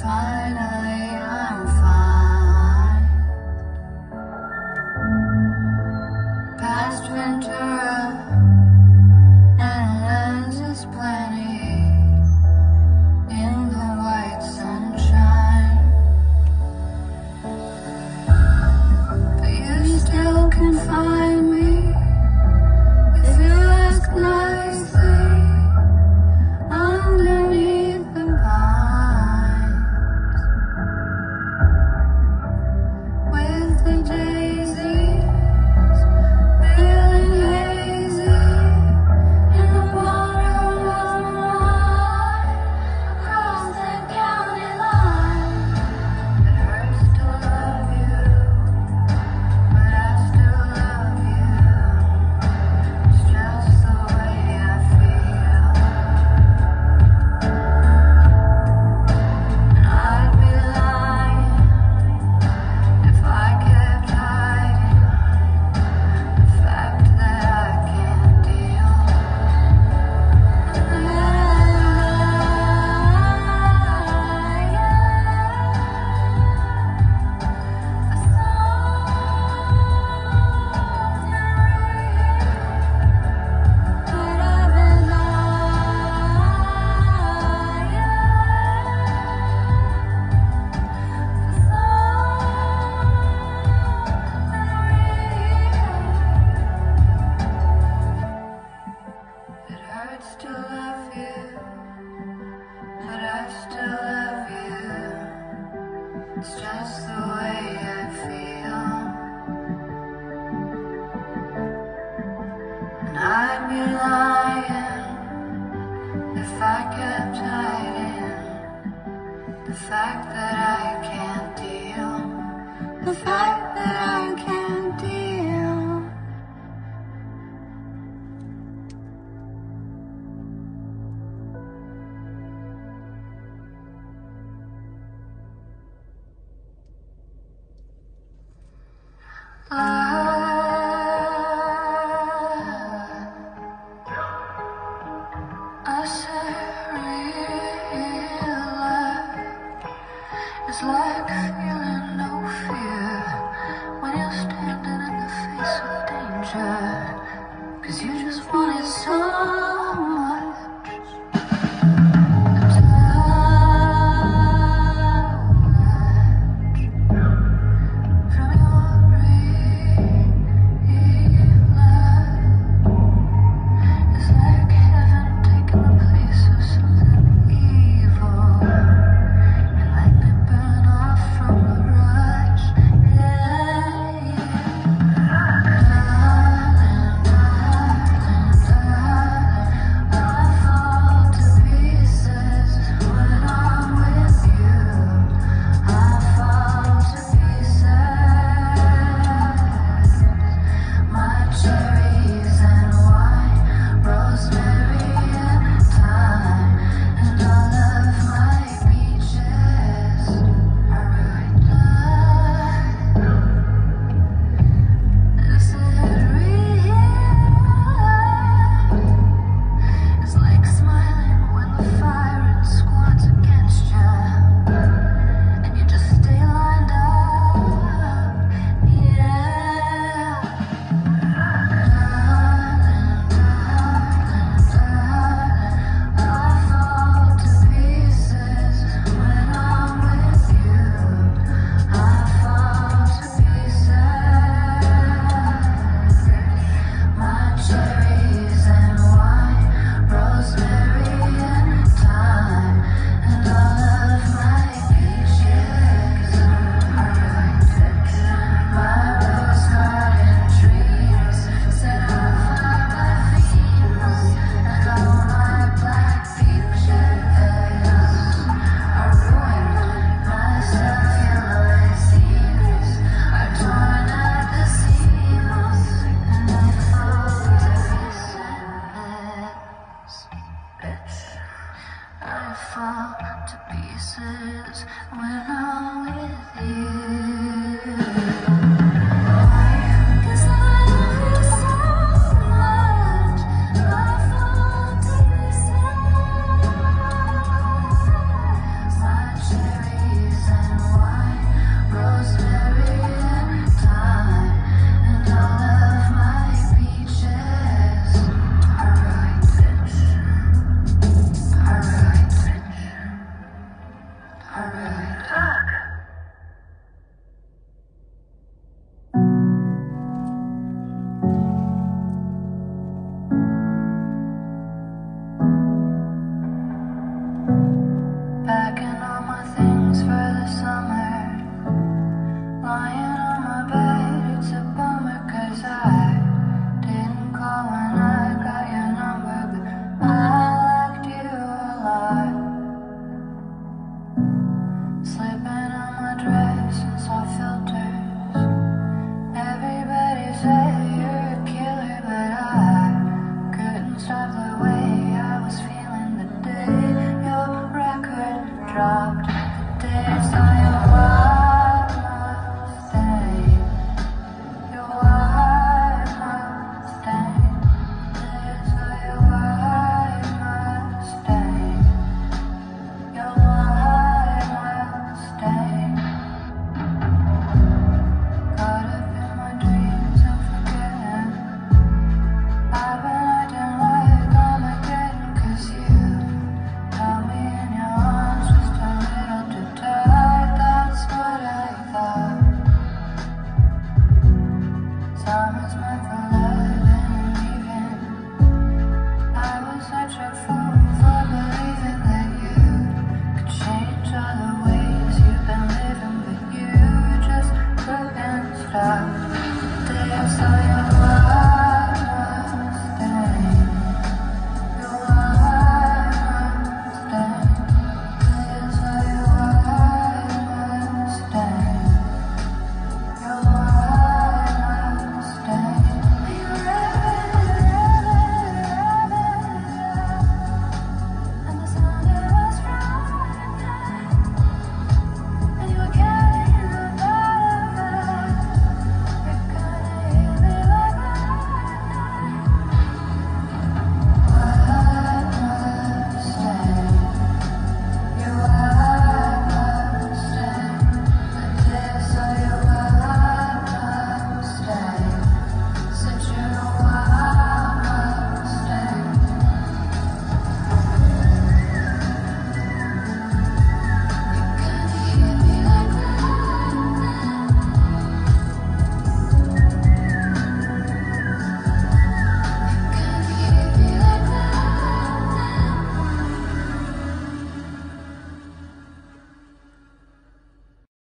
Finally, I'm fine. Past Ventura, and ends is plenty in the white sunshine. But you still can find me if you ask nicely underneath the pines with the daisies feeling hazy in the bottom of my mind across the county line. It hurts to love you, but I still love you. It's just the way I feel. And I'd be lying if I kept hiding the fact that I can't deal. And that I it hurts to love you, but I still love you. It's just the way I feel. And I'd be lying if I kept hiding the fact that I can't deal. The fact that I can't deal. I said real life is like feeling no fear when you're standing in the face of danger, 'cause you just want it so much. From your real life, it's like heaven taking the place of something evil, and lightning burn off from the rush. Yeah, darling, darling, darling, I fall to pieces when I'm with you. I fall to pieces. My cherries and wine, rosemary and thyme, and all of my peaches are ruined blood. Is it real? It's like smiling when the fire and squads against you, and you just stay lined up. Yeah. Darling, darling, darling, I fall to pieces when I'm with you. I fall to pieces. My cherries and wine, rosemary and thyme, and all of my peaches are ruined. My rose garden trees set on fire by fiends, and all my black peaches are ruined. My celluloid scenes are torn at the seams, and I fall to pieces. Bitch, I fall to pieces when I'm with you. 'Cause I love you so much, I fall to pieces. My cherry dropped